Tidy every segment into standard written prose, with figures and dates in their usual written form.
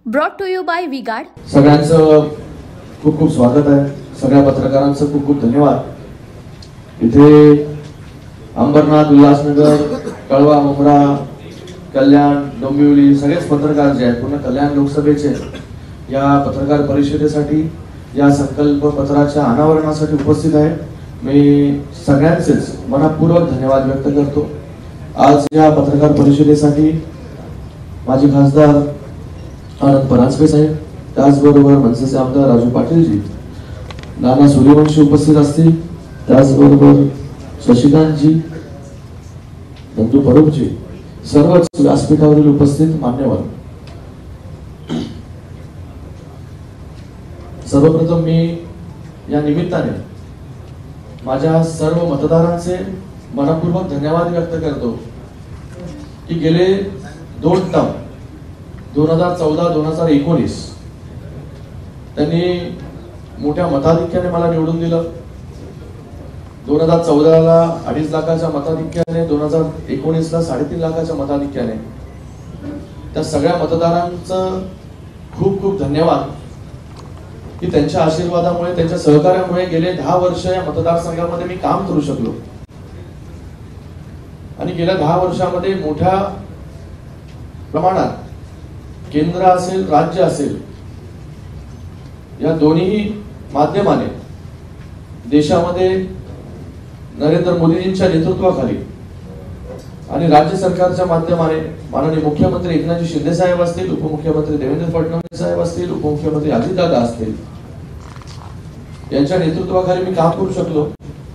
Brought to you by V Guard. सगळ्यांचं खूप खूप स्वागत आहे। सगळ्या पत्रकारांचं खूप खूप धन्यवाद। इथे अंबरनाथ, उल्हासनगर, कळवा, मुंब्रा, कल्याण, डोंबिवली सगळेच पत्रकार जे आहेत पूर्ण कल्याण लोकसभेचे या पत्रकार परिषदेसाठी या संकल्प पत्राच्या अनावरणासाठी उपस्थित आहे। मी सगळ्यांचेच मनपूर्वक धन्यवाद व्यक्त करतो। आज या पत्रकार परिषदेसाठी माजी खासदार आनंद परांजपे साहेब, त्याचबरोबर मनसेचे आमदार राजू पाटीलजी, नाना सूर्यवंशी उपस्थित असतील, त्याचबरोबर शशिकांतजी, नंदू परोपजी, सर्वच व्यासपीठावरील उपस्थित मान्यवर। सर्वप्रथम मी या निमित्ताने माझ्या सर्व मतदारांचे मनपूर्वक धन्यवाद व्यक्त करतो की गेले 2 टर्म 2014-2019 त्यांनी मोठ्या मताधिक्याने मला निवडून दिलं। 2014ला 2.5 लाखाच्या मताधिक्याने, 2019ला 3.5 लाखाच्या मताधिक्याने त्या सगळ्या मतदारांचं खूप खूप धन्यवाद की त्यांच्या आशीर्वादामुळे, त्यांच्या सहकार्यामुळे गेले 10 वर्ष या मतदारसंघामध्ये मी काम करू शकलो आणि गेल्या 10 वर्षामध्ये मोठ्या प्रमाणात केंद्र असेल, राज्य असेल, या दोन्ही माध्यमाने देशामध्ये नरेंद्र मोदीजींच्या नेतृत्वाखाली आणि राज्य सरकारच्या माध्यमाने माननीय मुख्यमंत्री एकनाथ शिंदे साहेब असतील, उपमुख्यमंत्री देवेंद्र फडणवीस साहेब असतील, उपमुख्यमंत्री अजितदादा असतील, यांच्या नेतृत्वाखाली मी काम करू शकलो।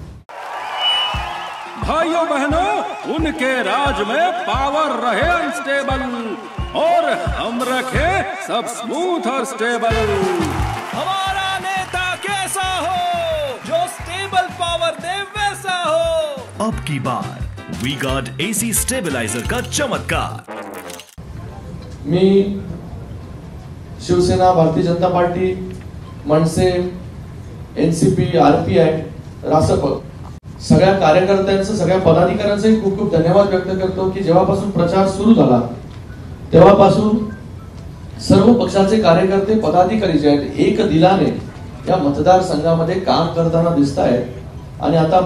भाइयों बहनों, उनके राज में पावर रहे अनस्टेबल और हम रखे सब स्मूथ और स्टेबल। हमारा नेता कैसा हो जो स्टेबल पावर दे वैसा हो। अब की बार वी-गार्ड एसी स्टेबलाइजर का चमत्कार। मी Shiv Sena, Bharatiya Janata party, Manase, NCP, RPI, Rasap सगळ्या कार्यकर्त्यांचं, सगळ्या पदाधिकाऱ्यांचे खूप खूप धन्यवाद व्यक्त करतो की जेव्हापासून प्रचार सुरू झाला तेव्हापासून सर्व पक्षाचे कार्यकर्ते, पदाधिकारी जे आहेत एक दिलाने या मतदारसंघामध्ये काम करताना दिसत आहेत आणि आता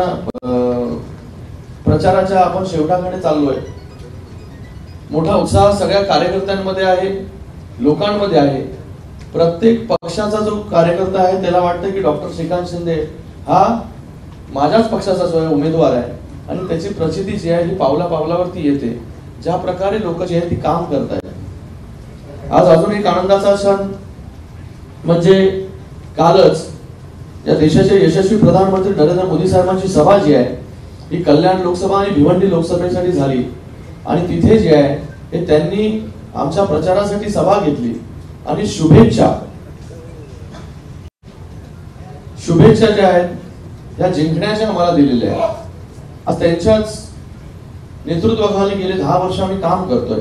प्रचाराच्या आपण शेवटाकडे चाललोय। मोठा उत्साह सगळ्या कार्यकर्त्यांमध्ये आहे, लोकांमध्ये आहे। प्रत्येक पक्षाचा जो कार्यकर्ता आहे त्याला वाटतं की डॉक्टर श्रीकांत शिंदे हा माझ्याच पक्षाचा जो आहे उमेदवार आहे आणि त्याची प्रचिती जी आहे ही पावला पावलावरती येते। ज्या प्रकारे लोक जे आहे ती काम करत आहेत। आज अजून एक आनंदाचा क्षण म्हणजे कालच या देशाचे यशस्वी प्रधानमंत्री नरेंद्र मोदी साहेबांची सभा जी आहे ही कल्याण लोकसभा आणि भिवंडी लोकसभेसाठी झाली आणि तिथे जे आहे हे त्यांनी आमच्या प्रचारासाठी सभा घेतली आणि शुभेच्छा ज्या आहेत त्या जिंकण्याच्या आम्हाला दिलेल्या आहेत। आज त्यांच्याच नेतृत्वाखाली गेले 10 वर्ष आम्ही काम करतोय।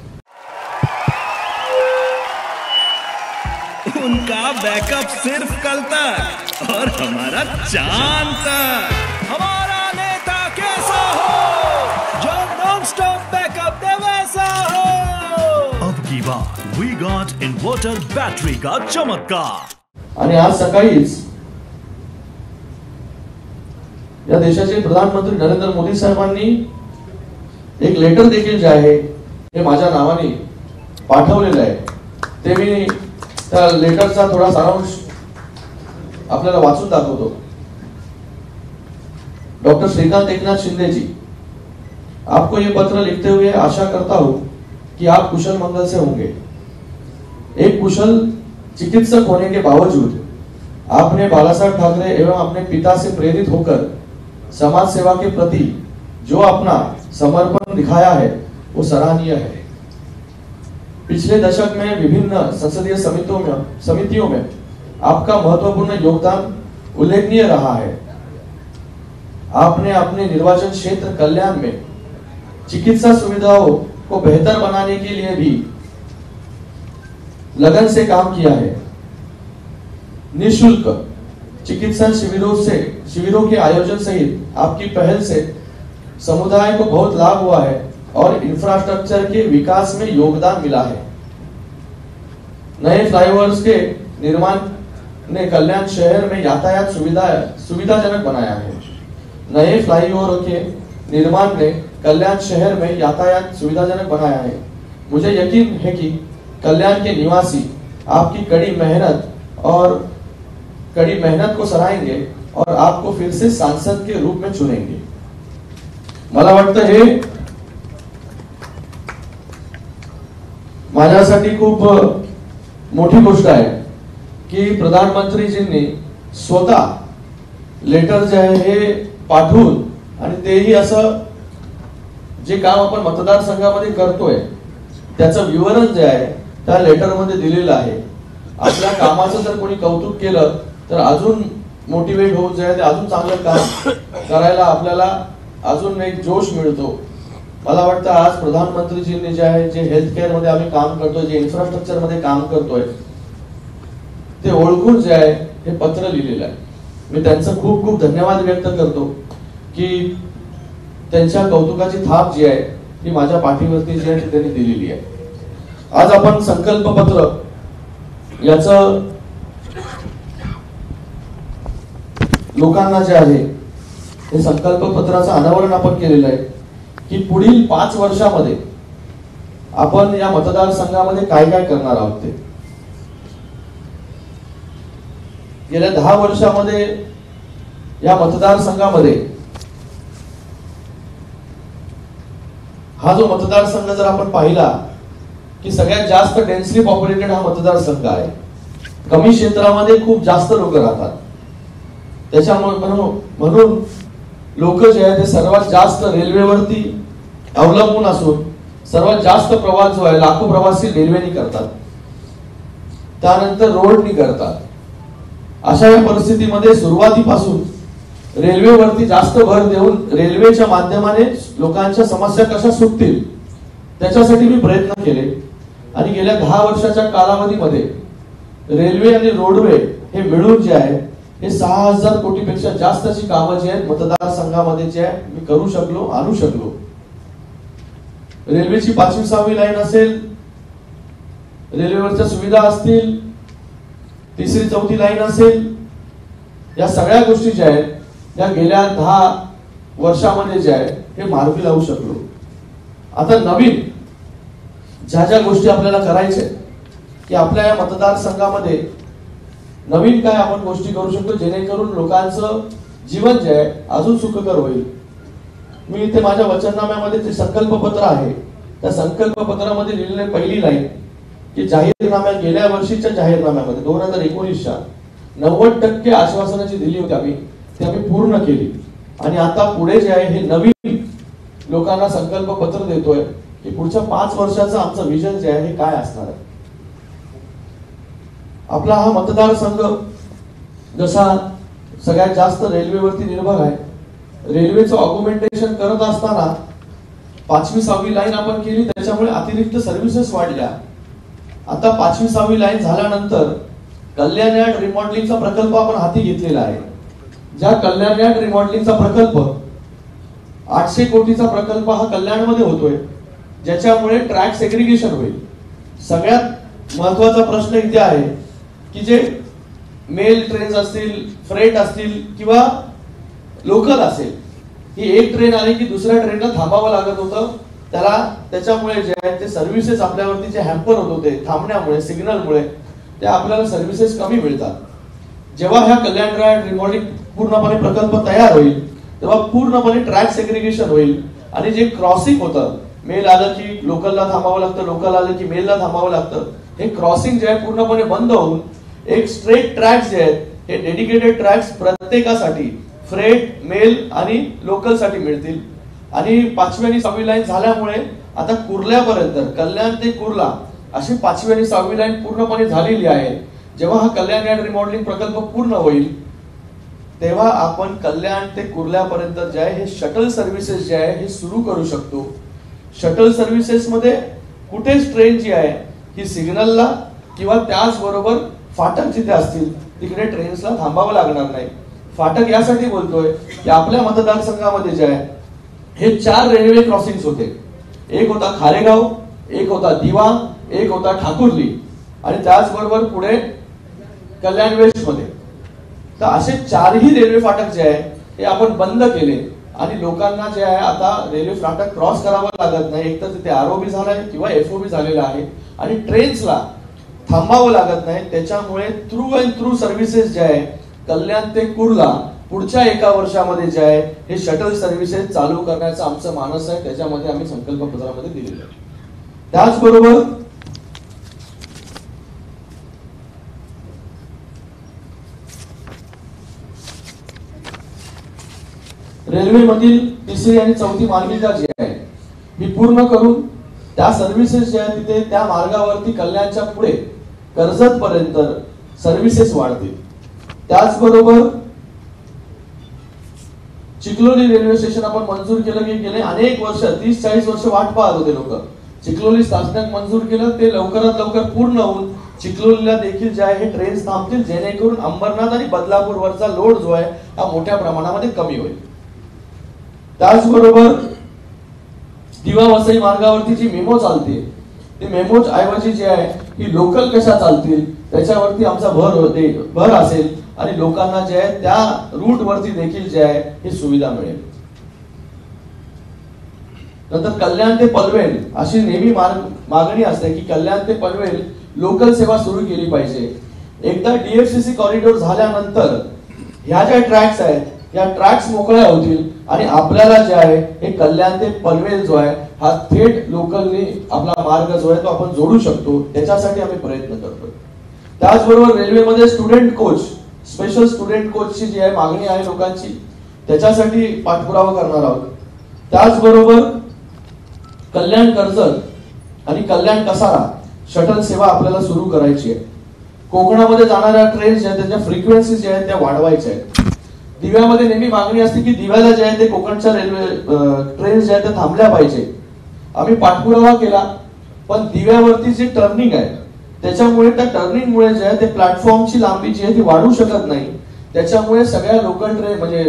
उनका बैकअप सिर्फ कल तक और हमारा चांद तक। हमारा नेता कैसा हो जो नॉन स्टॉप बैकअप दे वैसा हो। अब की बार वी-गार्ड इन्वर्टर बैटरी का चमत्कार। आणि आज सकाळीच या देशाचे प्रधानमंत्री नरेंद्र मोदी साहेबांनी एक लेटर देखील जे आहे हे माझ्या नावाने पाठवलेलं आहे। ते मी त्या लेटरचा थोडा सारांश आपल्याला वाचून दाखवतो। डॉक्टर श्रीकांत एकनाथ शिंदे जी, आपको ये पत्र लिखते हुए आशा करता हूं कि आप कुशल मंगल से होंगे। एक कुशल चिकित्सक होने के बावजूद आपने बाला साहब ठाकरे एवं अपने पिता से प्रेरित होकर समाज सेवा के प्रति जो अपना समर्पण दिखाया है वो सराहनीय है। पिछले दशक में विभिन्न संसदीय समितियों में आपका महत्वपूर्ण योगदान उल्लेखनीय रहा है। आपने अपने निर्वाचन क्षेत्र कल्याण में चिकित्सा सुविधाओं को बेहतर बनाने के लिए भी लगन से काम किया है। निःशुल्क चिकित्सा शिविरों के आयोजन सहित आपकी पहल से समुदाय को बहुत लाभ हुआ है और इंफ्रास्ट्रक्चर के विकास में योगदान मिला है। नए फ्लाईओवर्स के निर्माण ने कल्याण शहर में यातायात सुविधाजनक बनाया है। नए फ्लाईओवर के निर्माण ने कल्याण शहर में यातायात सुविधाजनक बनाया है। मुझे यकीन है कि कल्याण के निवासी आपकी कड़ी मेहनत को सराहेंगे और आपको फिर से सांसद के रूप में चुनेंगे। मला वाटतं हे माझ्यासाठी खूप मोठी गोष्ट आहे की प्रधानमंत्रीजींनी स्वतः लेटर जे आहे हे पाठवून आणि तेही असं जे काम आपण मतदारसंघामध्ये करतोय त्याचं विवरण जे आहे त्या लेटर मध्ये दिलेलं आहे। आपल्या कामाचं जर कोणी कौतुक केलं तर अजून मोटिवेट होऊन जे आहे ते अजून चांगलं काम करायला आपल्याला अजून एक जोश मिळतो। मला वाटतं आज प्रधानमंत्रीजींनी जे आहे जे हेल्थ केअर मध्ये आम्ही काम करतोय, जे इन्फ्रास्ट्रक्चर मध्ये काम करतोय ते ओळखून जे आहे हे पत्र लिहिलेलं आहे। मी त्यांचं खूप खूप धन्यवाद व्यक्त करतो की त्यांच्या कौतुकाची थाप जी आहे ती माझ्या पाठीवरती जी आहे त्यांनी दिलेली आहे। आज आपण संकल्प पत्र याचं लोकांना जे आहे हे संकल्प पत्राचं अनावरण आपण केलेलं आहे की पुढील 5 वर्षामध्ये आपण या मतदारसंघामध्ये काय काय करणार आहोत ते। गेल्या 10 वर्षामध्ये या मतदारसंघामध्ये हा जो मतदारसंघ जर आपण पाहिला की सगळ्यात जास्त डेन्सली पॉप्युलेटेड हा मतदारसंघ आहे। कमी क्षेत्रामध्ये खूप जास्त लोक राहतात, त्याच्यामुळे म्हणून लोक जे आहे ते सर्वात जास्त रेल्वेवरती अवलंबून असून सर्वात जास्त प्रवास जो आहे लाखो प्रवासी रेल्वेने करतात, त्यानंतर रोडनी करतात। अशा या परिस्थितीमध्ये सुरुवातीपासून रेल्वेवरती जास्त भर देऊन रेल्वेच्या माध्यमाने लोकांच्या समस्या कशा सुटतील त्याच्यासाठी मी प्रयत्न केले आणि गेल्या 10 वर्षाच्या कालावधीमध्ये रेल्वे आणि रोडवे हे मिळून जे आहे हे 6000 कोटीपेक्षा जास्तची कामं जी आहेत मतदारसंघामध्ये जे आहे मी करू शकलो, आणू शकलो। रेल्वेची 5वी 6वी लाईन असेल, रेल्वेवरच्या सुविधा असतील, 3री 4थी लाईन असेल, या सगळ्या गोष्टी ज्या आहेत या गेल्या 10 वर्षामध्ये जे आहे हे मार्गी लावू शकलो। आता नवीन ज्या गोष्टी आपल्याला करायच्या की आपल्या या मतदारसंघामध्ये नवीन काय आपण गोष्टी करू शकतो जेणेकरून लोकांचं जीवन जे आहे अजून सुखकर होईल। मी इथे माझ्या वचननाम्यामध्ये जे संकल्प पत्र आहे त्या संकल्प पत्रामध्ये लिहिलेली पहिली लाईन की गेल्या वर्षीच्या जाहीरनाम्यामध्ये 2019च्या 90% आश्वासनाची दिली होती आम्ही, ती आम्ही पूर्ण केली आणि आता पुढे जे आहे हे नवीन लोकांना संकल्प पत्र देतोय की पुढच्या 5 वर्षाचं आमचं विजन जे आहे हे काय असणार आहे। आपला हा मतदारसंघ जसा सगळ्यात जास्त रेल्वेवरती निर्भर आहे, रेल्वेचं ऑग्युमेंटेशन करत असताना 5वी 6वी लाईन आपण केली, त्याच्यामुळे अतिरिक्त सर्व्हिसेस वाढल्या। आता 5वी 6वी लाईन झाल्यानंतर कल्याण यार्ड रिमॉडेलिंगचा प्रकल्प आपण हाती घेतलेला आहे। ज्या कल्याण यार्ड रिमॉडेलिंगचा प्रकल्प 800 कोटीचा प्रकल्प हा कल्याणमध्ये होतोय, ज्याच्यामुळे ट्रॅक सेग्रिगेशन होईल। सगळ्यात महत्त्वाचा प्रश्न इथे आहे की जे मेल ट्रेन्स असतील, फ्रेट असतील किंवा लोकल असेल, ही एक ट्रेन आली की दुसऱ्या ट्रेनला थांबावं लागत होतं, त्याच्यामुळे जे आहे ते सर्व्हिसेस आपल्यावरती जे हॅम्पर होत होते थांबण्यामुळे, सिग्नलमुळे ते आपल्याला सर्व्हिसेस कमी मिळतात। जेव्हा ह्या कल्याण यार्ड रिमॉडेलिंग पूर्णपणे प्रकल्प तयार होईल तेव्हा पूर्णपणे ट्रॅक सेग्रिगेशन होईल आणि जे क्रॉसिंग होतं, मेल आलं की लोकलला थांबावं लागतं, लोकल आलं की मेलला थांबावं लागतं, हे क्रॉसिंग जे आहे पूर्णपणे बंद होऊन एक स्ट्रेट ट्रॅक्स जे आहेत हे डेडिकेटेड ट्रॅक्स प्रत्येकासाठी फ्रेट, मेल आणि लोकल साठी मिळतील। आणि 5वी आणि 6वी लाईन झाल्यामुळे आता कुर्ल्यापर्यंत, कल्याण ते कुर्ला अशी 5वी आणि 6वी लाईन पूर्णपणे झालेली आहे। जेव्हा हा कल्याण यार्ड रिमॉडेलिंग प्रकल्प पूर्ण होईल तेव्हा आपण कल्याण ते कुर्ल्यापर्यंत जे आहे हे शटल सर्व्हिसेस जे आहे हे सुरू करू शकतो। शटल सर्व्हिसेस मध्ये कुठेच ट्रेन जी आहे ही सिग्नलला किंवा त्याचबरोबर फाटक जिथे असतील तिकडे ट्रेन्सला थांबावं लागणार नाही। फाटक यासाठी बोलतोय की आपल्या मतदारसंघामध्ये जे आहे हे 4 रेल्वे क्रॉसिंग्स होते। एक होता खारेगाव, एक होता दिवा, एक होता ठाकुर्ली आणि त्याचबरोबर पुढे कल्याण वेस्ट मध्ये. तर असे 4ही रेल्वे फाटक जे आहे हे आपण बंद केले आणि लोकांना जे आहे आता रेल्वे फाटक क्रॉस करावं लागत नाही. एक तर तिथे आरओबी झालाय किंवा एफओबी झालेला आहे आणि ट्रेन्सला थांबावं लागत नाही. त्याच्यामुळे थ्रू अँड थ्रू सर्व्हिसेस जे आहे कल्याण ते कुर्ला पुढच्या 1 वर्षामध्ये जे आहे हे शटल सर्व्हिसेस चालू करण्याचं आमचं मानस आहे. त्याच्यामध्ये आम्ही संकल्पपत्रामध्ये दिलेलं आहे. त्याचबरोबर रेल्वेमधील 3री आणि 4थी मार्गिका जी आहे ही पूर्ण करून त्या सर्व्हिसेस जे आहे तिथे त्या मार्गावरती कल्याणच्या पुढे कर्जत पर्यंत सर्व्हिसेस वाढतील. त्याचबरोबर चिखलोली रेल्वे स्टेशन आपण मंजूर केलं की गेले अनेक वर्ष 30-40 वर्ष वाट पाहत होते लोक. चिखलोली स्थानक मंजूर केलं ते लवकरात लवकर पूर्ण होऊन चिखलोलीला देखील जे आहे हे ट्रेन्स थांबतील जेणेकरून अंबरनाथ आणि बदलापूरवरचा लोड जो आहे हा मोठ्या प्रमाणामध्ये कमी होईल. त्याचबरोबर दिवा वसई मार्गावरती जी मेमो चालते ती मेमोज ऐवजी जे आहे ही लोकल कशा चालतील त्याच्यावरती आमचा भर असेल आणि लोकांना जे आहे त्या रूट वरती देखील जे आहे ही सुविधा मिळेल. नंतर कल्याण ते पनवेल अशी नेहमी मागणी असते की कल्याण ते पनवेल लोकल सेवा सुरू केली पाहिजे. एकदा डीएफसीसी कॉरिडॉर झाल्यानंतर ह्या ज्या ट्रॅक्स आहेत या ट्रॅक्स मोकळ्या होतील आणि आपल्याला जे आहे हे कल्याण ते पनवेल जो आहे हा थेट लोकलनी आपला मार्ग जो आहे तो आपण जोडू शकतो. त्याच्यासाठी आम्ही प्रयत्न करतो. त्याचबरोबर रेल्वेमध्ये स्टुडंट कोच स्पेशल स्टुडंट कोचची जी आहे मागणी आहे लोकांची त्याच्यासाठी पाठपुरावा करणार आहोत. त्याचबरोबर कल्याण कर्जत आणि कल्याण कसारा शटल सेवा आपल्याला सुरू करायची आहे. कोकणामध्ये जाणाऱ्या ट्रेन ज्या त्याच्या फ्रिक्वेन्सी ज्या आहेत त्या वाढवायच्या आहेत. दिव्यामध्ये नेहमी मागणी असते की दिव्याला जे आहे ते कोकणच्या रेल्वे ट्रेन ज्या आहेत त्या थांबल्या पाहिजे. आम्ही पाठपुरावा केला पण दिव्यावरती जे टर्निंग आहे त्याच्यामुळे त्या टर्निंगमुळे जे आहे ते प्लॅटफॉर्मची लांबी जी आहे ती वाढू शकत नाही. त्याच्यामुळे सगळ्या लोकल ट्रेन म्हणजे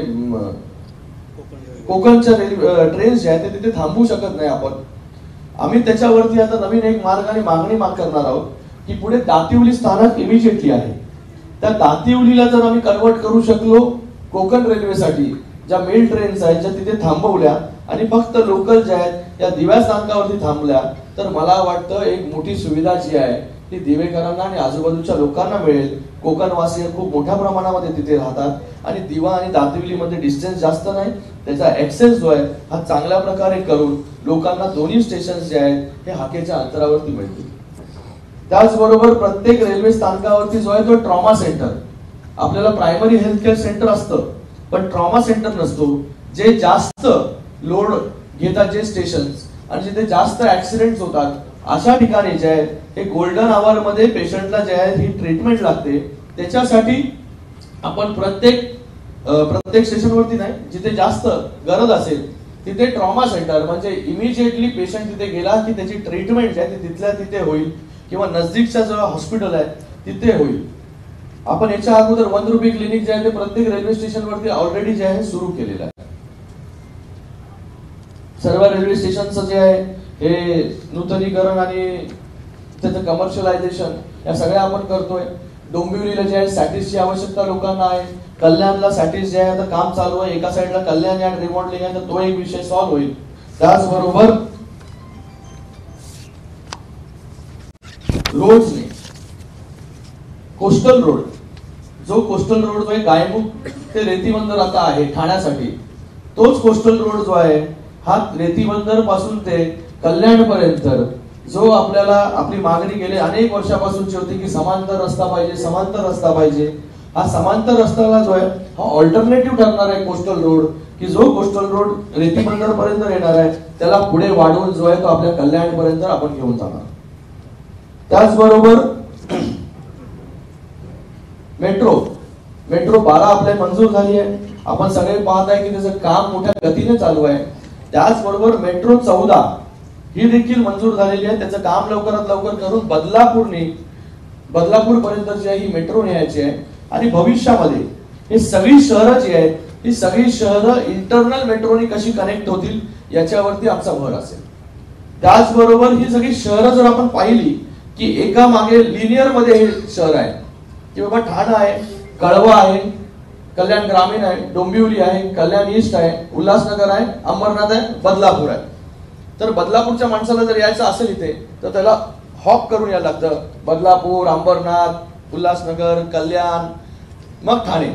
कोकणच्या ट्रेन ज्या आहेत ते तिथे थांबू शकत नाही आपण. आम्ही त्याच्यावरती आता नवीन एक मार्ग आणि मागणी करणार आहोत की पुढे दातिवली स्थानक इमिजिएटली आहे त्या दातिवलीला जर आम्ही कन्वर्ट करू शकलो कोकण रेल्वेसाठी ज्या मेल ट्रेन्स आहेत ज्या तिथे थांबवल्या आणि फक्त लोकल ज्या आहेत या दिव्या स्थानकावरती थांबल्या तर मला वाटतं एक मोठी सुविधा जी आहे ती दिवेकरांना आणि आजूबाजूच्या लोकांना मिळेल. कोकणवासी खूप मोठ्या प्रमाणामध्ये तिथे राहतात आणि दिवा आणि दातिवलीमध्ये डिस्टन्स जास्त नाही. त्याचा ऍक्सेस जो आहे हा चांगल्या प्रकारे करून लोकांना दोन्ही स्टेशन जे आहेत हे हाकेच्या अंतरावरती मिळतील. त्याचबरोबर प्रत्येक रेल्वे स्थानकावरती जो आहे तो ट्रॉमा सेंटर आपल्याला प्रायमरी हेल्थ केअर सेंटर असतं पण ट्रॉमा सेंटर नसतो. जे जास्त लोड घेतात जे स्टेशन आणि जिथे जास्त ऍक्सिडेंट होतात अशा ठिकाणी जे आहेत हे गोल्डन आवर मध्ये पेशंटला जे आहे ही ट्रीटमेंट लागते. त्याच्यासाठी आपण प्रत्येक स्टेशनवरती नाही जिथे जास्त गरज असेल तिथे ट्रॉमा सेंटर म्हणजे इमिजिएटली पेशंट तिथे गेला की त्याची ट्रीटमेंट जी आहे ती तिथल्या तिथे होईल किंवा नजदीकच्या जो हॉस्पिटल आहे तिथे होईल. आपण याच्या अगोदर 1 रुपये क्लिनिक जे आहे ते प्रत्येक रेल्वे स्टेशनवरती ऑलरेडी जे आहे सुरू केलेलं आहे. सर्व रेल्वे स्टेशनचं जे आहे हे नूतनीकरण आणि त्याचं कमर्शियलायझेशन या सगळ्या आपण करतोय. डोंबिवलीला जे आहे सॅटिसची आवश्यकता लोकांना आहे. कल्याणला सॅटिस जे आहे काम चालू आहे. एका साईडला कल्याण यार्ड रिमॉडेलिंग आहे तर तो एक विषय सॉल्व्ह होईल. त्याचबरोबर रोडने कोस्टल रोड जो आहे गायमुख ते रेतीबंदर आता आहे ठाण्यासाठी तोच कोस्टल रोड जो आहे हा रेतीबंदर पासून ते कल्याण पर्यंत जो आपल्याला आपली मागणी गेले अनेक वर्षापासूनची होती की समांतर रस्ता पाहिजे. हा समांतर रस्त्याला जो आहे हा ऑल्टरनेटिव्ह ठरणार आहे कोस्टल रोड की जो कोस्टल रोड रेतीबंदर पर्यंत येणार आहे त्याला पुढे वाढवून जो आहे तो आपल्या कल्याण पर्यंत आपण घेऊन जाणार. त्याचबरोबर मेट्रो 12 आपल्या मंजूर झाली आहे. आपण सगळे पाहत आहे की त्याचं काम मोठ्या गतीने चालू आहे. त्याचबरोबर मेट्रो 14 ही देखील मंजूर झालेली आहे. त्याचं काम लवकरात लवकर करून बदलापूर पर्यंत जी आहे ही मेट्रो न्यायची आहे. आणि भविष्यामध्ये हे सगळी शहरं जी आहेत ही सगळी शहरं इंटरनल मेट्रोनी कशी कनेक्ट होतील याच्यावरती आमचा भर असेल. त्याचबरोबर ही सगळी शहरं जर आपण पाहिली की एका मागे लिनियर मध्ये हे शहर आहे की बाबा ठाणा आहे, कळवा आहे, कल्याण ग्रामीण आहे, डोंबिवली आहे, कल्याण ईस्ट आहे, उल्हासनगर आहे, अंबरनाथ आहे, बदलापूर आहे. तर बदलापूरच्या माणसाला जर यायचं असेल इथे तर त्याला हॉप करून यायला लागतं. बदलापूर, अंबरनाथ, उल्हासनगर, कल्याण, मग ठाणे.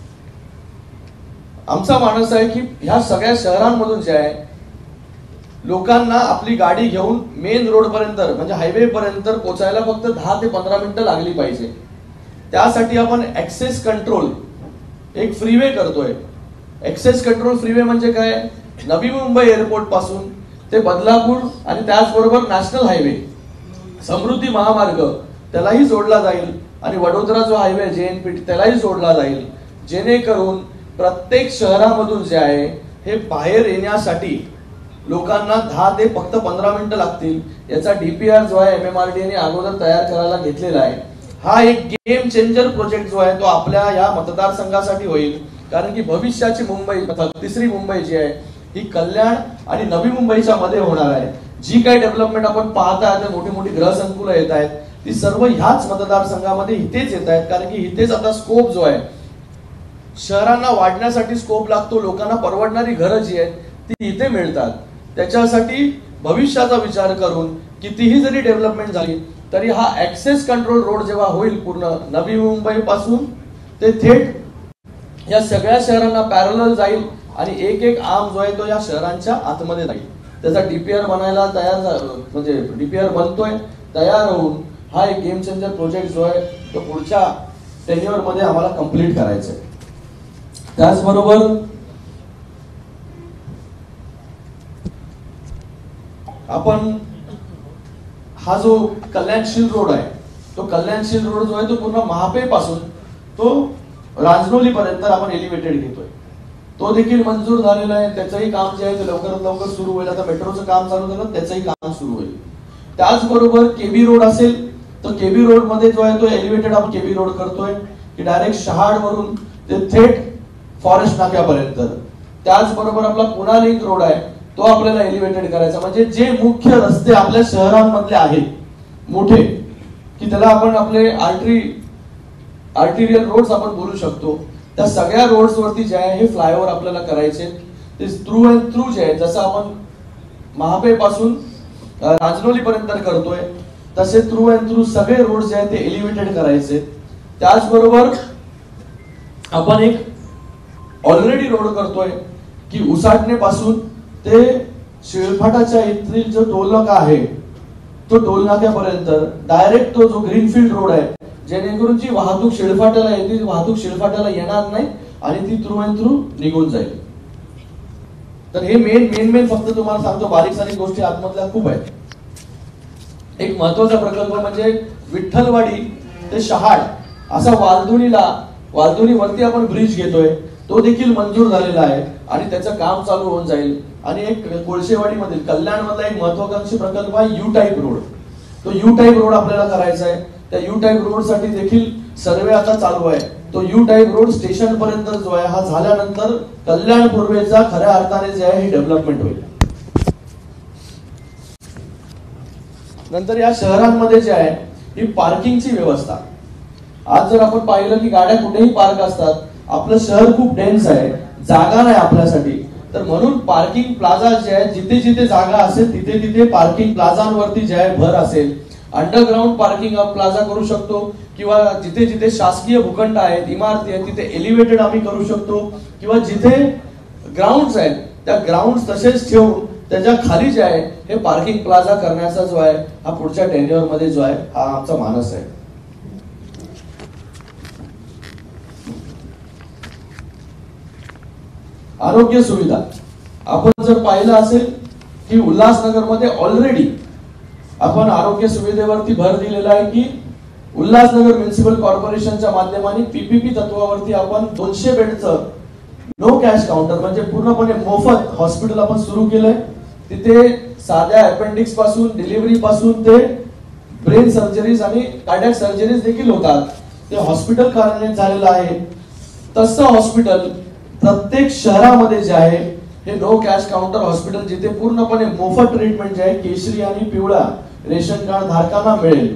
आमचा माणूस आहे की ह्या सगळ्या शहरांमधून जे आहे लोकांना आपली गाडी घेऊन मेन रोड पर्यंत म्हणजे हायवे पर्यंत पोहोचायला फक्त 10 ते 15 मिनिटं लागली पाहिजे. त्यासाठी आपण ऍक्सेस कंट्रोल एक फ्रीवे करतोय. ऍक्सेस कंट्रोल फ्रीवे म्हणजे काय? नवी मुंबई एअरपोर्ट पासून ते बदलापूर आणि त्याचबरोबर नॅशनल हायवे, समृद्धी महामार्ग त्यालाही जोडला जाईल आणि वडोदरा जो हायवे JNPT त्यालाही जोडला जाईल, जेणेकरून प्रत्येक शहरामधून जे आहे हे बाहेर येण्यासाठी लोकांना 10 ते फक्त 15 मिनिटं लागतील. याचा DPR जो आहे MMRDA ने अगोदर तयार करायला घेतलेला आहे. हा एक गेम चेंजर प्रोजेक्ट जो आहे तो आपल्या या मतदारसंघासाठी होईल. कारण की भविष्याची मुंबई, तिसरी मुंबई जी आहे ही कल्याण आणि नवी मुंबईच्या मध्ये होणार आहे. जी काही डेव्हलपमेंट आपण पाहताय, मोठी मोठी ग्रहसंकुलं येत आहेत, ती सर्व ह्याच मतदारसंघामध्ये इथेच येत आहेत. कारण की इथेच आता स्कोप जो आहे, शहरांना वाढण्यासाठी स्कोप लागतो, लोकांना परवडणारी घरं जी आहेत ती इथे मिळतात. त्याच्यासाठी भविष्याचा विचार करून कितीही जरी डेव्हलपमेंट झाली तरी हा ऍक्सेस कंट्रोल रोड जेव्हा होईल पूर्ण नवी मुंबई पासून ते थेट या सगळ्या शहरांना पॅरलल जाईल आणि एक एक आर्म जो आहे तो या शहरांच्या आतमध्ये जाईल. त्याचा DPR बनायला तयार, म्हणजे DPR बनतोय, तयार होऊन हा एक गेम चेंजर प्रोजेक्ट जो आहे तो पुढच्या टेन्युअर मध्ये आम्हाला कंप्लीट करायचा आहे. त्याचबरोबर आपण हा जो कल्याणशील रोड आहे तो कल्याणशील रोड जो आहे तो पूर्ण महापे पासून तो रांजनोली पर्यंत आपण एलिव्हेटेड घेतोय. तो देखील मंजूर झालेला आहे. त्याचंही काम जे आहे ते लवकरात लवकर सुरू होईल. आता मेट्रोचं काम चालू झालं, त्याचंही काम सुरू होईल. त्याचबरोबर KB रोड असेल तर KB रोड मध्ये जो आहे तो एलिव्हेटेड आपण KB रोड करतोय की डायरेक्ट शहाड वरून ते थेट फॉरेस्ट नाक्यापर्यंत. त्याचबरोबर आपला पुणा लिंक रोड आहे तो आपल्याला एलिव्हेटेड करायचा. म्हणजे जे मुख्य रस्ते आपल्या शहरांमधले आहेत मोठे की त्याला आपण आपले आर्टिरियल रोड्स आपण बोलू शकतो, त्या सगळ्या रोड्स वरती जे आहे हे फ्लायओव्हर आपल्याला करायचे. ते थ्रू अँड थ्रू जे आहे, जसं आपण महापे पासून रांजनोली पर्यंत करतोय तसे थ्रू अँड थ्रू सगळे रोड जे आहेत ते एलिव्हेटेड करायचे. त्याचबरोबर आपण एक ऑलरेडी रोड करतोय की उसाटणे पासून ते शिळफाटाच्या इथली जो टोलनाका आहे तो टोलनाक्यापर्यंत डायरेक्ट तो जो ग्रीनफील्ड रोड आहे, जेणेकरून जी वाहतूक शिळफाट्याला येते ती वाहतूक शिळफाट्याला येणार नाही आणि ती थ्रू अँड थ्रू निघून जाईल. तर हे मेन फक्त तुम्हाला सांगतो, बारीक सारीक गोष्टी आतमधल्या खूप आहेत. एक महत्वाचा प्रकल्प म्हणजे विठ्ठलवाडी ते शहाड असा वालदुनी वरती आपण ब्रिज घेतोय, तो देखील मंजूर झालेला आहे आणि त्याचं काम चालू होऊन जाईल. आणि एक कोळशेवाडी मधील कल्याण मधला एक महत्वाकांक्षी प्रकल्प आहे U टाईप रोड. तो U टाईप रोड आपल्याला करायचा आहे. त्या U टाईप रोड साठी देखील सर्वे आता चालू आहे. तो U टाईप रोड स्टेशन पर्यंत जो आहे हा झाल्यानंतर कल्याण पूर्वेचा खऱ्या अर्थाने जे आहे हे डेव्हलपमेंट होईल. नंतर या शहरांमध्ये जे आहे ही पार्किंगची व्यवस्था, आज जर आपण पाहिलं की गाड्या कुठेही पार्क असतात, आपलं शहर खूप डेन्स आहे, जागा नाही आपल्यासाठी. तर म्हणून पार्किंग प्लाझा जे आहे जिथे जिथे जागा असेल तिथे तिथे पार्किंग प्लाझांवरती जे आहे भर असेल. अंडरग्राउंड पार्किंग प्लाझा करू शकतो किंवा जिथे जिथे शासकीय भूखंड आहेत, इमारती आहेत, तिथे एलिव्हेटेड आम्ही करू शकतो किंवा जिथे ग्राउंड्स आहेत त्या ग्राउंड्स तसेच ठेवून त्याच्या खाली जे आहे हे पार्किंग प्लाझा करण्याचा जो आहे हा पुढच्या टेन्युअर मध्ये जो आहे हा आमचा मानस आहे. आरोग्य सुविधा आपण जर पाहिलं असेल की उल्हासनगर मध्ये ऑलरेडी आपण आरोग्य सुविधेवरती भर दिलेला आहे की उल्हासनगर म्युनिसिपल कॉर्पोरेशनच्या माध्यमाने PPP तत्वावरती आपण 200 बेडचं नो कॅश काउंटर म्हणजे पूर्णपणे मोफत हॉस्पिटल आपण सुरू केलंय. तिथे साध्या अपेंडिक्स पासून डिलिव्हरी पासून ते ब्रेन सर्जरीज आणि कार्डियक सर्जरीज देखील होतात. ते हॉस्पिटल कार्यान्वित झालेलं आहे. तसं हॉस्पिटल प्रत्येक शहरामध्ये जे आहे हे नो कॅश काउंटर हॉस्पिटल जिथे पूर्णपणे मोफत ट्रीटमेंट जे आहे केशरी आणि पिवळा रेशन कार्ड धारकांना मिळेल.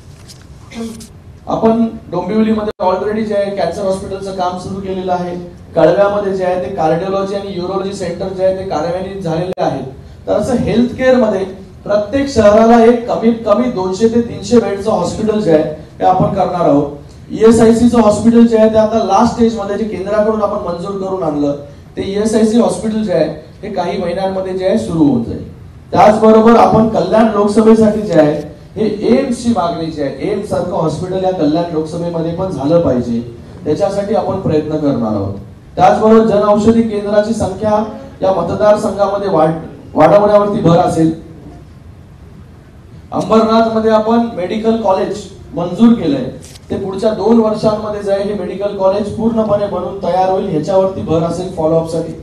आपण डोंबिवलीमध्ये ऑलरेडी जे आहे कॅन्सर हॉस्पिटलचं काम सुरू केलेलं आहे. कळव्यामध्ये जे आहे ते कार्डिओलॉजी आणि यूरोलॉजी सेंटर जे आहे ते कार्यान्वित झालेले आहेत. तर असं हेल्थ केअर मध्ये प्रत्येक शहराला एक कमीत कमी 200 ते 300 बेडचं हॉस्पिटल जे आहे ते आपण करणार आहोत. ESICचं हॉस्पिटल जे आहे ते आता लास्ट स्टेज मध्ये जे केंद्राकडून आपण मंजूर करून आणलं ते ESIC हॉस्पिटल जे आहे हे काही महिन्यांमध्ये जे आहे सुरू होऊन जाईल. त्याचबरोबर आपण कल्याण लोकसभेसाठी जे आहे हे एम्सची मागणी जी आहे, एम्स सारखं हॉस्पिटल या कल्याण लोकसभेमध्ये पण झालं पाहिजे, त्याच्यासाठी आपण प्रयत्न करणार आहोत. त्याचबरोबर जनऔषधी केंद्राची संख्या या मतदारसंघामध्ये वाढवण्यावरती भर असेल. अंबरनाथ मध्ये आपण मेडिकल कॉलेज मंजूर केलंय, ते पुढच्या 2 वर्षांमध्ये जे आहे हे मेडिकल कॉलेज पूर्णपणे बनून तयार होईल, ह्याच्यावरती भर असेल फॉलोअप साठी.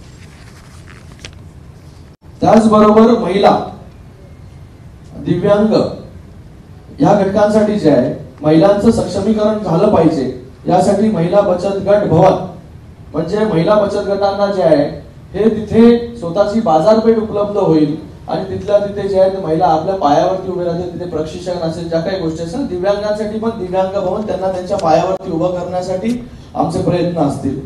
त्याचबरोबर महिला, दिव्यांग या घटकांसाठी जे आहे महिलांचं सक्षमीकरण झालं पाहिजे, यासाठी महिला बचत गट भवन म्हणजे महिला बचत गटांना जे आहे हे तिथे स्वतःची बाजारपेठ उपलब्ध होईल आणि तिथल्या तिथे जे आहे महिला आपल्या पायावरती उभे राहतील. तिथे प्रशिक्षण असेल, ज्या काही गोष्टी असेल, दिव्यांगांसाठी पण दिव्यांग भवन त्यांना त्यांच्या पायावरती उभं करण्यासाठी आमचे प्रयत्न असतील.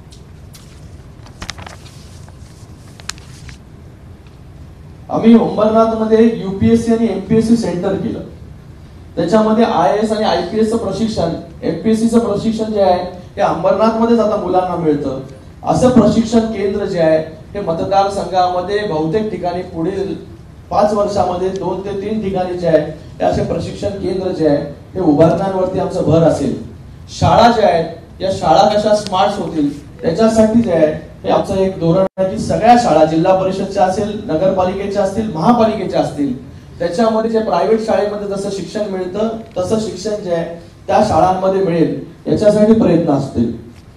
आम्ही अंबरनाथ मध्ये UPSC आणि MPSC सेंटर केलं, त्याच्यामध्ये IAS आणि IPS चं प्रशिक्षण, MPSC चं प्रशिक्षण जे आहे ते अंबरनाथ मध्येच आता मुलांना मिळतं. असं प्रशिक्षण केंद्र जे आहे हे मतदारसंघामध्ये बहुतेक ठिकाणी पुढील 5 वर्षामध्ये 2 ते 3 ठिकाणी जे आहे हे असे प्रशिक्षण केंद्र जे आहे हे उभारण्यावरती आमचा भर असेल. शाळा ज्या आहेत या शाळा कशा स्मार्ट होतील त्याच्यासाठी जे आहे हे आमचं एक धोरण आहे की सगळ्या शाळा, जिल्हा परिषदच्या असेल, नगरपालिकेच्या असतील, महापालिकेच्या असतील, त्याच्यामध्ये जे प्रायव्हेट शाळेमध्ये जसं शिक्षण मिळतं तसं शिक्षण जे आहे त्या शाळांमध्ये मिळेल, याच्यासाठी प्रयत्न असतील.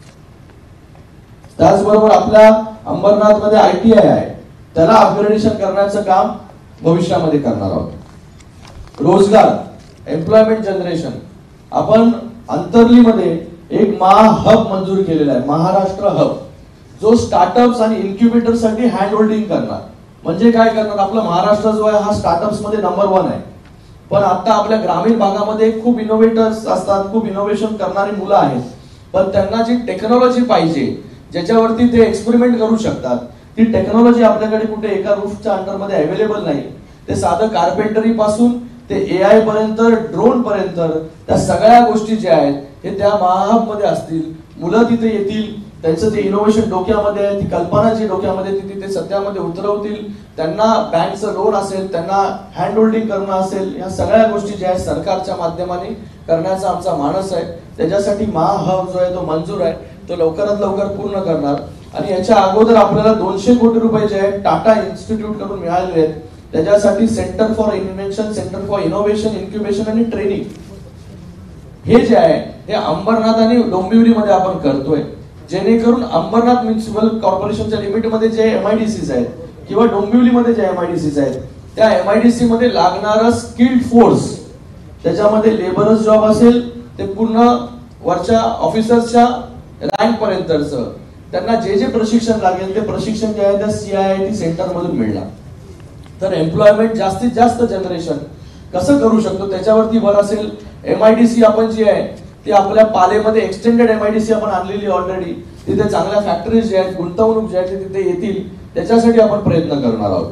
त्याचबरोबर आपल्या अंबरनाथ मध्ये ITI आहे, त्याला अपग्रेडेशन करण्याचं काम भविष्यामध्ये करणार आहोत. रोजगार, एम्प्लॉयमेंट जनरेशन, आपण अंतर्लीमध्ये एक हब मंजूर केलेला आहे, महाराष्ट्र हब, जो स्टार्टअप्स आणि इन्क्युबेटर साठी हँड होल्डिंग करणार. म्हणजे काय करणार, आपला महाराष्ट्र जो आहे हा स्टार्टअप्स मध्ये नंबर 1 आहे, पण आता आपल्या ग्रामीण भागामध्ये खूप इनोव्हेटर्स असतात, खूप इनोव्हेशन करणारी मुलं आहेत, पण त्यांना जी टेक्नॉलॉजी पाहिजे ज्याच्यावरती ते एक्सपेरिमेंट करू शकतात, ती टेक्नॉलॉजी आपल्याकडे कुठे एका रूफच्या अंडरमध्ये अवेलेबल नाही. ते साधं कार्पेंटरी पासून ते AI पर्यंत, ड्रोन पर्यंत त्या सगळ्या गोष्टी ज्या आहेत हे त्या महाहब मध्ये असतील. मुलं तिथे येतील, त्यांचं ते इनोव्हेशन डोक्यामध्ये आहे, ती कल्पना जी डोक्यामध्ये ती तिथे सत्यामध्ये उतरवतील. त्यांना बँकचं लोन असेल, त्यांना हँड होल्डिंग करणं असेल, या सगळ्या गोष्टी ज्या आहेत सरकारच्या माध्यमाने करण्याचा आमचा मानस आहे. त्याच्यासाठी महाहब जो आहे तो मंजूर आहे, तो लवकरात लवकर पूर्ण करणार. आणि याच्या अगोदर आपल्याला 200 कोटी रुपये जे आहेत टाटा इन्स्टिट्यूट कडून मिळालेले आहेत, त्याच्यासाठी centre for invention, centre for innovation, incubation आणि ट्रेनिंग हे जे आहे हे अंबरनाथ आणि डोंबिवलीमध्ये आपण करतोय, जेणेकरून अंबरनाथ म्युनिसिपल कॉर्पोरेशनच्या लिमिटमध्ये जे MIDCs आहेत किंवा डोंबिवलीमध्ये जे MIDCs आहेत त्या MIDC मध्ये लागणारा स्किल्ड फोर्स, त्याच्यामध्ये लेबरर्स जॉब असेल ते पूर्ण वरच्या ऑफिसर्सच्या रँक पर्यंतचं त्यांना जे जे प्रशिक्षण लागेल ते प्रशिक्षण जे आहे त्या CIIT सेंटर मधून मिळणार. तर एम्प्लॉयमेंट जास्तीत जास्त जनरेशन कसं करू शकतो त्याच्यावरती भर असेल. MIDC आपण जी आहे ती आपल्या पालेमध्ये एक्सटेंडेड MIDC आपण आणलेली ऑलरेडी, तिथे चांगल्या फॅक्टरीज जे आहेत, गुंतवणूक जे आहे तिथे येतील, त्याच्यासाठी आपण प्रयत्न करणार आहोत.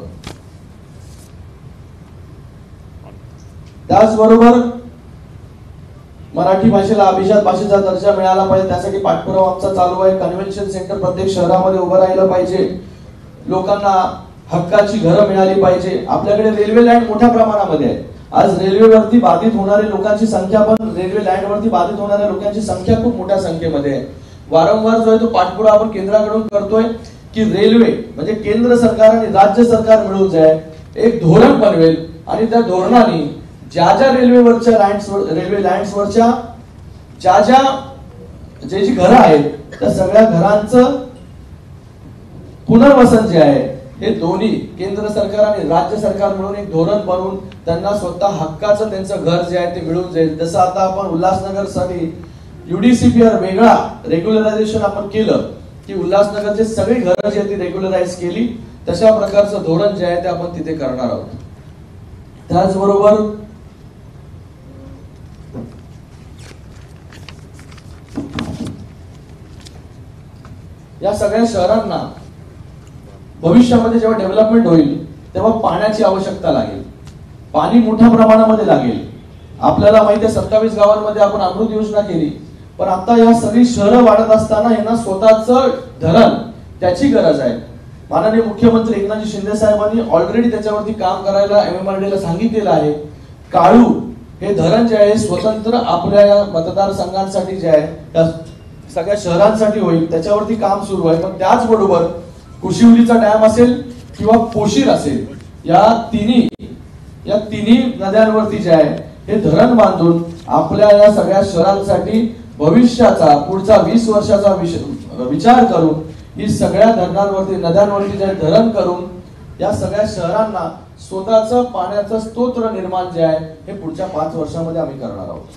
त्याचबरोबर मराठी भाषेला अभिजात भाषेचा दर्जा मिळाला पाहिजे, त्यासाठी पाठपुरावा आमचा चालू आहे. कन्व्हेन्शन सेंटर प्रत्येक शहरामध्ये उभं राहिलं पाहिजे, लोकांना हक्काची घरं मिळाली पाहिजे. आपल्याकडे रेल्वे लाईन मोठ्या प्रमाणामध्ये आहे. आज रेल्वेवरती बाधित होणारे लोकांची संख्या पण, रेल्वे लाईन वरती बाधित होणाऱ्या लोकांची संख्या खूप मोठ्या संख्येमध्ये आहे. वारंवार जो आहे तो पाठपुरावा आपण केंद्राकडून करतोय की रेल्वे म्हणजे केंद्र सरकार आणि राज्य सरकार मिळून जाय एक धोरण बनवेल आणि त्या धोरणाने ज्या ज्या रेल्वे लाईन्सवरच्या जे जी घरं आहेत त्या सगळ्या घरांचं पुनर्वसन जे आहे हे दोन्ही केंद्र सरकार आणि राज्य सरकार मिळून एक धोरण बनवून त्यांना स्वतः हक्काचं त्यांचं घर जे आहे ते मिळून जाईल. जसं आता आपण उल्हासनगर साठी UDCPR वेगळा रेग्युलरायझेशन आपण केलं की उल्हासनगरचे सगळी घरं जी आहेत ती रेग्युलराइज केली, तशा प्रकारचं धोरण जे आहे ते आपण तिथे करणार आहोत. त्याचबरोबर या सगळ्या शहरांना भविष्यामध्ये जेव्हा डेव्हलपमेंट होईल तेव्हा पाण्याची आवश्यकता लागेल, पाणी मोठ्या प्रमाणामध्ये लागेल. आपल्याला माहिती आहे 27 गावांमध्ये आपण अमृत योजना केली, पण आता या सगळी शहरं वाढत असताना यांना स्वतःचं धरण त्याची गरज आहे. माननीय मुख्यमंत्री एकनाथजी शिंदे साहेबांनी ऑलरेडी त्याच्यावरती काम करायला MMRD ला सांगितलेलं आहे. काळू हे धरण जे आहे स्वतंत्र आपल्या मतदारसंघांसाठी जे आहे त्या सगळ्या शहरांसाठी होईल, त्याच्यावरती काम सुरू आहे. पण त्याचबरोबर कुशिवलीचा डॅम असेल किंवा पोशीर असेल, या तिन्ही नद्यांवरती जे आहे हे धरण बांधून आपल्या या सगळ्या शहरांसाठी भविष्याचा पुढचा 20 वर्षाचा विचार करून ही सगळ्या धरणांवरती नद्यांवरती जे धरण करून या सगळ्या शहरांना स्वतःचं पाण्याचं स्तोत्र निर्माण जे आहे हे पुढच्या 5 वर्षामध्ये आम्ही करणार आहोत.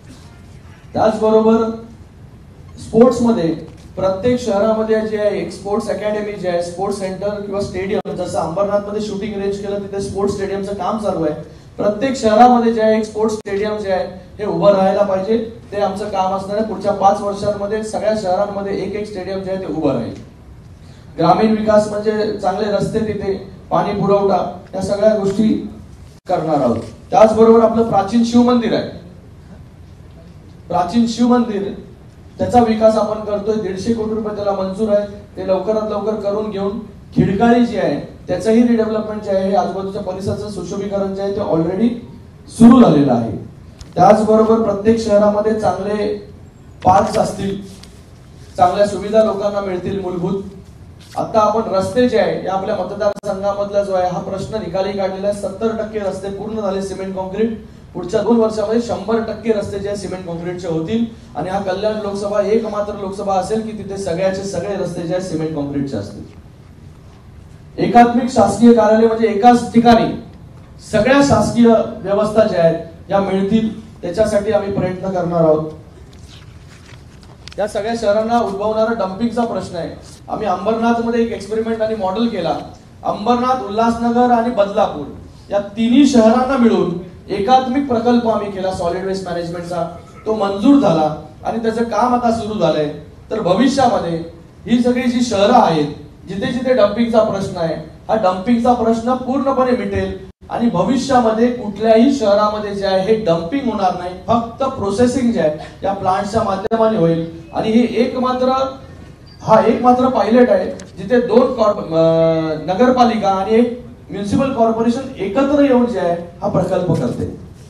त्याचबरोबर स्पोर्ट्समध्ये प्रत्येक शहरामध्ये जे आहे एक स्पोर्ट्स अकॅडमी जे आहे, स्पोर्ट्स सेंटर किंवा स्टेडियम, जसं अंबरनाथमध्ये शूटिंग रेंज केलं तिथे स्पोर्ट्स स्टेडियमचं काम चालू आहे. प्रत्येक शहरामध्ये जे आहे एक स्पोर्ट्स स्टेडियम जे आहे हे उभं राहायला पाहिजे. ते आमचं काम असणार आहे. पुढच्या 5 वर्षांमध्ये सगळ्या शहरांमध्ये एक स्टेडियम जे आहे ते उभं राहील. ग्रामीण विकास म्हणजे चांगले रस्ते, तिथे पाणी पुरवठा, या सगळ्या गोष्टी करणार आहोत. त्याचबरोबर आपलं प्राचीन शिव मंदिर आहे, प्राचीन शिव मंदिर त्याचा विकास आपण करतोय. 150 कोटी रुपये त्याला मंजूर आहे. ते लवकरात लवकर करून घेऊन खिडकाळी जी आहे त्याचंही रिडेव्हलपमेंट जे आहे हे आजूबाजूच्या परिसराचं सुशोभीकरण जे आहे ते ऑलरेडी सुरू झालेलं आहे. त्याचबरोबर प्रत्येक शहरामध्ये चांगले पार्क्स असतील, चांगल्या सुविधा लोकांना मिळतील मूलभूत. आता आपण रस्ते जे आहे या आपल्या मतदारसंघामधला जो आहे हा प्रश्न निकाली काढलेला आहे. 70% रस्ते पूर्ण झाले सिमेंट कॉन्क्रीट. पुढच्या 2 वर्षामध्ये 100% रस्ते जे सिमेंट कॉन्क्रीटचे होतील. आणि हा कल्याण लोकसभा एकमात्र लोकसभा असेल की तिथे सगळ्याचे सगळे रस्ते जे आहेत सिमेंट कॉन्क्रीटचे असतील. एकात्मिक शासकीय कार्यालय म्हणजे एकाच ठिकाणी सगळ्या शासकीय व्यवस्था ज्या आहेत या मिळतील, त्याच्यासाठी आम्ही प्रयत्न करणार आहोत. या सगळ्या शहरांना उद्भवणारा डम्पिंगचा प्रश्न आहे. आम्ही अंबरनाथ मध्ये एक एक्सपेरिमेंट आणि मॉडेल केला. अंबरनाथ, उल्हासनगर आणि बदलापूर या तिन्ही शहरांना मिळून एकात्मिक प्रकल्प आम्ही केला सॉलिड वेस्ट मॅनेजमेंटचा. तो मंजूर झाला आणि त्याचं काम आता सुरू झालंय. तर भविष्यामध्ये ही सगळी जी शहरं आहेत जिथे जिथे डम्पिंगचा प्रश्न आहे, हा डम्पिंगचा प्रश्न पूर्णपणे मिटेल आणि भविष्यामध्ये कुठल्याही शहरामध्ये जे आहे हे डम्पिंग होणार नाही. फक्त प्रोसेसिंग जे आहे या प्लांटच्या माध्यमाने होईल. आणि हे एकमात्र पायलट आहे जिथे 2 नगरपालिका आणि 1 म्युनिसिपल कॉर्पोरेशन एकत्र येऊन जे आहे हा प्रकल्प करते.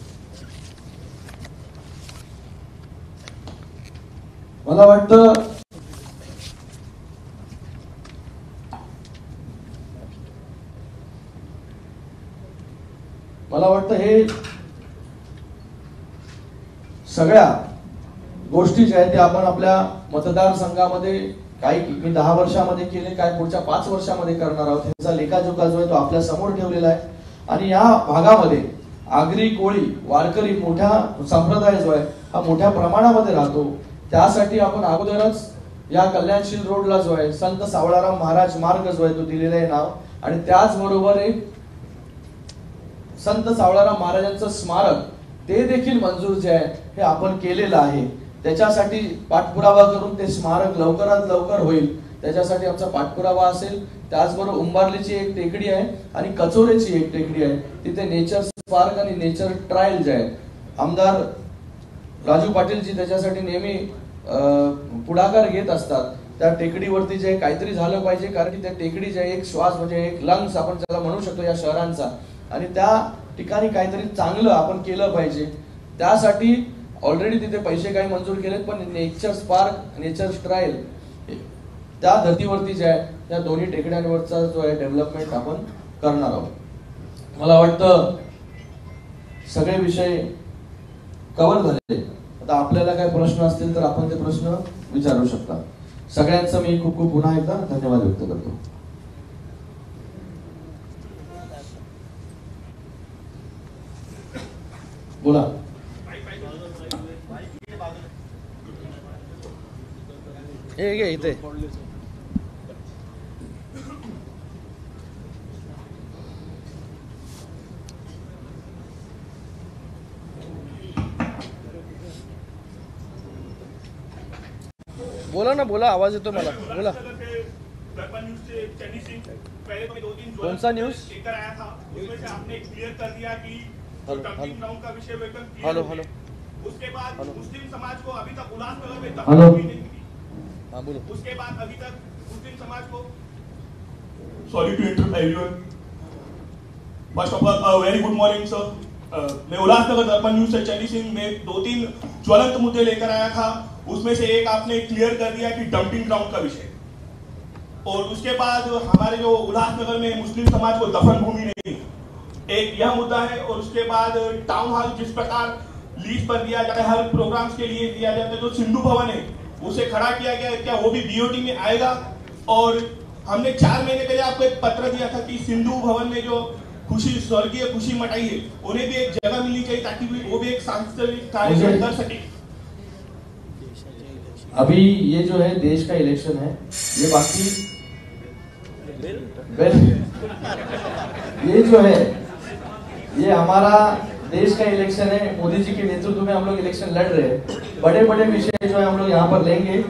मला वाटतं हे सगळ्या गोष्टी ज्या आहेत त्या आपण आपल्या मतदारसंघामध्ये काही मी 10 वर्षामध्ये केले, काय पुढच्या 5 वर्षामध्ये करणार आहोत. ह्याचा लेखाजोखा जो आहे तो आपल्या समोर ठेवलेला आहे. आणि या भागामध्ये आगरी, कोळी, वारकरी मोठ्या संप्रदाय जो आहे हा मोठ्या प्रमाणामध्ये राहतो. त्यासाठी आपण अगोदरच या कल्याणशील रोडला जो आहे संत सावळाराम महाराज मार्ग जो आहे तो दिलेला आहे नाव. आणि त्याचबरोबर एक संत सावळाराम महाराजांचं स्मारक ते देखील मंजूर जे आहे हे आपण केलेलं आहे. त्याच्यासाठी पाठपुरावा करून ते स्मारक लवकरात लवकर होईल, त्याच्यासाठी आमचा पाठपुरावा असेल. त्याचबरोबर उंबारलीची एक टेकडी आहे आणि कचोरेची एक टेकडी आहे, तिथे नेचर स्पार्क आणि नेचर ट्रायल जे आहे आमदार राजू पाटीलजी त्याच्यासाठी नेहमी पुढाकार घेत असतात. त्या टेकडीवरती जे काहीतरी झालं पाहिजे, कारण की त्या टेकडी जे एक श्वास म्हणजे एक लंग्स आपण त्याला म्हणू शकतो या शहरांचा. आणि त्या ठिकाणी काहीतरी चांगलं आपण केलं पाहिजे. त्यासाठी ऑलरेडी तिथे पैसे काही मंजूर केलेत, पण नेचर स्पार्क, नेचर ट्रायल त्या धर्तीवरती जे आहे त्या दोन्ही टेकड्यांवरचा जो आहे डेव्हलपमेंट आपण करणार आहोत. मला वाटतं सगळे विषय कव्हर झाले. आता आपल्याला काही प्रश्न असतील तर आपण ते प्रश्न विचारू शकता. सगळ्यांचं मी खूप खूप पुन्हा एकदा धन्यवाद व्यक्त करतो. बोला. इथे बोला ना, बोला, आवाज येतो मला, बोला. कौन सा न्यूज? Hello hello. उसके बाद मुस्लिम समाज को अभी तक उल्लासनगर में हेलो. हाँ बोलो. उसके बाद अभी तक मुस्लिम समाज को sorry to interrupt everyone. First of all very good morning sir. मैं उल्लासनगर दर्पण न्यूज से चन्नी सिंह में 2-3 ज्वलंत मुद्दे लेकर आया था. उसमें से एक आपने क्लियर कर दिया कि डंपिंग ग्राउंड का विषय, और उसके बाद हमारे जो उल्लासनगर में मुस्लिम समाज को दफन भूमि नहीं, एक यह मुद्दा है. और उसके बाद टाउन हॉल जिस प्रकार लीज पर दिया जाता है, हर प्रोग्राम्स के लिए दिया जाता है, जो सिंधु भवन है उसे खड़ा किया गया है, क्या वो भी बीओटी में आएगा? और हमने 4 महीने पहले आपको एक पत्र दिया था कि सिंधु भवन में जो खुशी स्वर्गीय खुशी मटाई है उन्हें भी एक जगह मिलनी चाहिए ताकि वो भी एक सांस्कृतिक कार्यक्रम कर सके. अभी ये जो है देश का इलेक्शन है, ये बाकी ये जो है ये हमारा देश का इलेक्शन है. मोदी जी के नेतृत्व में हम लोग इलेक्शन लड़ रहे हैं. बड़े बड़े विषय जो है हम लोग यहाँ पर लेंगे,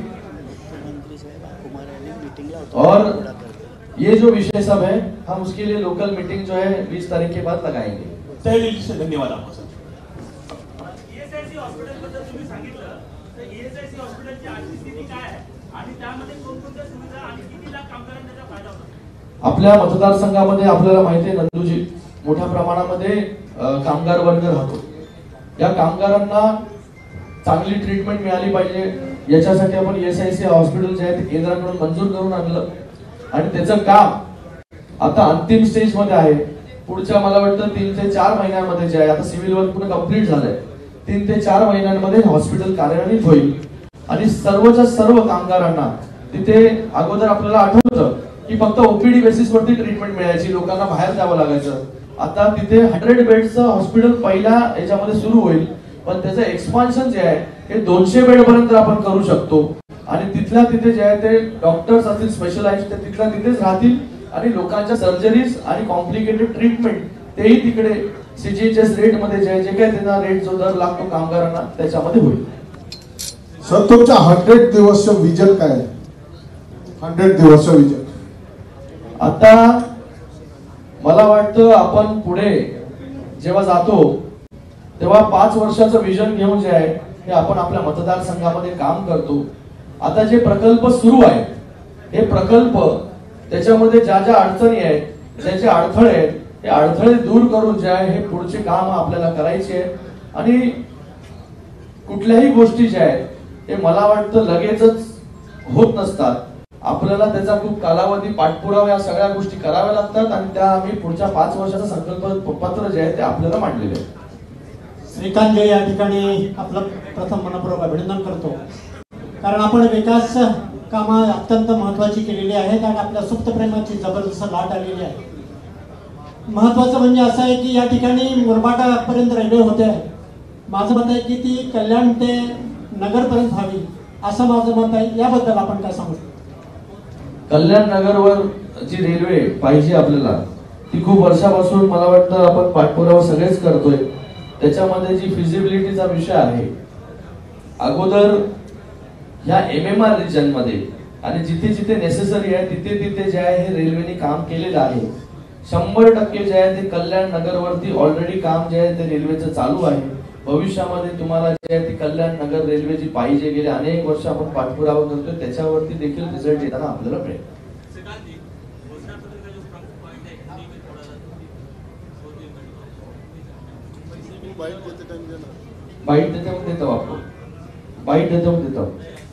और ये जो विषय सब है हम उसके लिए लोकल मीटिंग जो है 20 तारीख के बाद लगाएंगे. तहे दिल से धन्यवाद आपका सर. ईएसआयसी हॉस्पिटलबद्दल तुम्ही सांगितलं, तर ईएसआयसी हॉस्पिटलची आर्थिक स्थिती काय आहे आणि त्यामध्ये कोणकोणत्या सुविधा आणि किती लाख कामगारांना त्याचा फायदा होतो? आपल्या मतदारसंघामध्ये आपल्याला माहिती आहे नंदूजी, मोठ्या प्रमाणामध्ये कामगार वर्ग राहतो. या कामगारांना चांगली ट्रीटमेंट मिळाली पाहिजे याच्यासाठी आपण ईएसआयसी हॉस्पिटल जे आहे ते केंद्राकडून मंजूर करून आणलं, आणि त्याचं काम आता अंतिम स्टेज मध्ये आहे. पुढच्या मला वाटतं 3 ते 4 महिन्यांमध्ये जे आहे, आता सिव्हिल वर्क पूर्ण कंप्लीट झालंय, 3 ते 4 महिन्यांमध्ये हॉस्पिटल कार्यान्वित होईल. आणि सर्वच्या सर्व कामगारांना तिथे अगोदर आपल्याला आठवतं की फक्त ओपीडी बेसिस वरती ट्रीटमेंट मिळायची, लोकांना बाहेर जावं लागायचं. आता तिथे 100 बेडचं हॉस्पिटल पहिल्या याच्यामध्ये सुरू होईल, पण त्याचं एक्सपान्शन जे आहे हे 200 बेड पर्यंत आपण करू शकतो. आणि तिथल्या तिथे जे आहे ते डॉक्टर्स असतील स्पेशलाइज्ड ते तिथल्या तिथेच राहतील, आणि लोकांच्या सर्जरीज आणि कॉम्प्लिकेटेड ट्रीटमेंट तेही तिकडे सीजीएचएस रेट मध्ये जे काही त्यांना रेट जो दर लागतो कामगारांना त्याच्यामध्ये होईल. सर तुमचा 100 दिवस विजन काय आहे? 100 दिवस विजन आता मला वाटतं आपण पुढे जेव्हा जातो तेव्हा 5 वर्षाचं विजन घेऊन जे आहे हे आपण आपल्या मतदारसंघामध्ये काम करतो. आता जे प्रकल्प सुरू आहे हे प्रकल्प त्याच्यामध्ये ज्या ज्या अडचणी आहेत, ज्याचे अडथळे आहेत, हे अडथळे दूर करून जे आहे हे पुढचे काम आपल्याला करायचे आहे. आणि कुठल्याही गोष्टी ज्या आहेत हे मला वाटतं लगेचच होत नसतात. आपल्याला त्याचा खूप कालावधी पाठपुरावा या सगळ्या गोष्टी कराव्या लागतात, आणि त्या आम्ही पुढच्या 5 वर्षाचं संकल्प पत्र जे आहे ते आपल्याला मांडलेले आहे. श्रीकांत या ठिकाणी आपलं प्रथम मनपूर्वक अभिनंदन करतो, कारण आपण विकास कामं अत्यंत महत्वाची केलेली आहेत आणि आपल्या सुप्त प्रेमाची जबरदस्त लाट आलेली आहे. महत्वाचं म्हणजे असं आहे की या ठिकाणी मुरबाडापर्यंत रेल्वे होते आहे. माझं मत आहे की ती कल्याण ते नगरपर्यंत व्हावी असं माझं मत आहे. याबद्दल आपण काय सांगू शकतो? कल्याण नगरवर जी रेल्वे पाहिजे आपल्याला ती खूप वर्षापासून मला वाटतं आपण पाठपुरावा सगळेच करतोय. त्याच्यामध्ये जी फिजिबिलिटीचा विषय आहे, अगोदर ह्या एमएमआर रिजन मध्ये आणि जिथे जिथे नेसेसरी आहे तिथे तिथे जे आहे हे रेल्वेने काम केलेलं आहे. 100% जे आहे ते कल्याण नगरवरती ऑलरेडी काम जे आहे ते रेल्वेचं चालू आहे. भविष्यामध्ये तुम्हाला जे आहे ती कल्याण नगर रेल्वे जी पाहिजे गेले अनेक वर्ष आपण पाठपुरावा करतोय त्याच्यावरती देखील रिझल्ट येताना आपल्याला मिळेल. बाइट देता हूँ आपको, बाइट देता हूँ.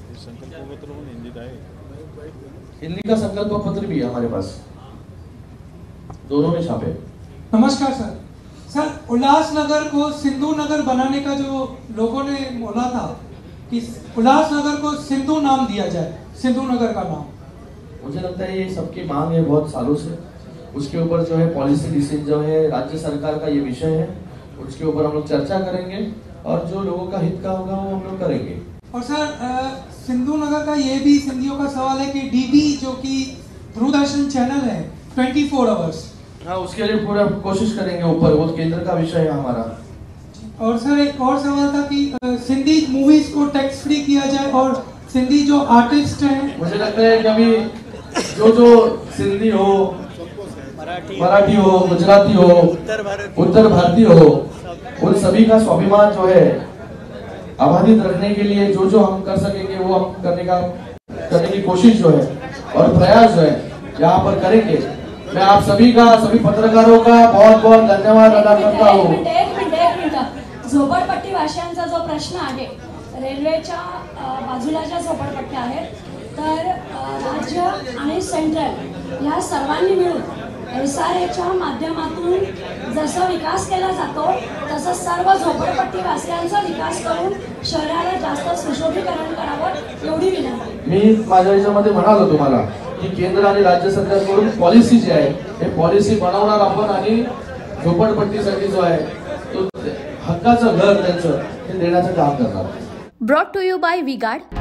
हिंदी का संकल्प पत्र भी है हमारे पास, दोनों में छापे. नमस्कार सर. सर उल्लासनगर को सिंधु नगर बनाने का जो लोगों ने बोला था कि उल्लासनगर को सिंधु नाम दिया जाए, सिंधु नगर का नाम, मुझे लगता है ये सबकी मांग है बहुत सालों से. उसके ऊपर जो है पॉलिसी डिसीजन जो है राज्य सरकार का ये विषय है, उसके ऊपर हम लोग चर्चा करेंगे और जो लोगों का हित का होगा वो हम लोग करेंगे. और सर सिंधु नगर का ये भी सिंधियों का सवाल है कि डीबी जो कि दूरदर्शन चैनल है 24 आवर्स, हाँ उसके लिए पूरा कोशिश करेंगे ऊपर, वो केंद्र का विषय है हमारा. और सर एक और सवाल था कि सिंधी मूवीज को टैक्स फ्री किया जाए और सिंधी जो आर्टिस्ट हैं, मुझे लगता है कि अभी जो सिंधी हो, मराठी हो, गुजराती हो, उत्तर भारतीय हो, उन सभी का स्वाभिमान जो है अबाधित रखने के लिए जो हम कर सकेंगे वो हम करने की कोशिश जो है और प्रयास जो है यहाँ पर करेंगे। मैं आप सभी पत्रकारों का बहुत बहुत धन्यवाद अदा करता हूँ। एक मिनिट झोपडपट्टी वासियांचा जो प्रश्न आहे, रेल्वेच्या बाजूला ज्या झोपडपट्ट्या आहेत, तर राज्य आणि सेंट्रल या सर्वांनी मिळून SRAच्या माध्यमातून जसा विकास केला जातो तसं सर्व झोपडपट्टी वासियांचा विकास करून शहराला जास्त सुशोभीकरण करावं एवढी विनंती। मी माझ्या याच्यामध्ये म्हणालो तुम्हाला की केंद्र आणि राज्य सरकारकडून पॉलिसी जी आहे हे पॉलिसी बनवणार आपण आणि झोपडपट्टीसाठी जो आहे तो हक्काचं घर त्यांचं हे देण्याचं काम करणार। Brought to you by V Guard.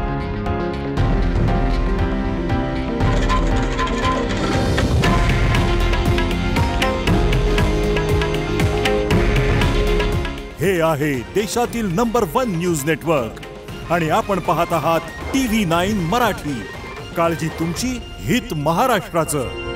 हे आहे देशातील नंबर 1 न्यूज नेटवर्क आणि आपण पाहत आहात TV9 मराठी। काळजी तुमची, हित महाराष्ट्राचं।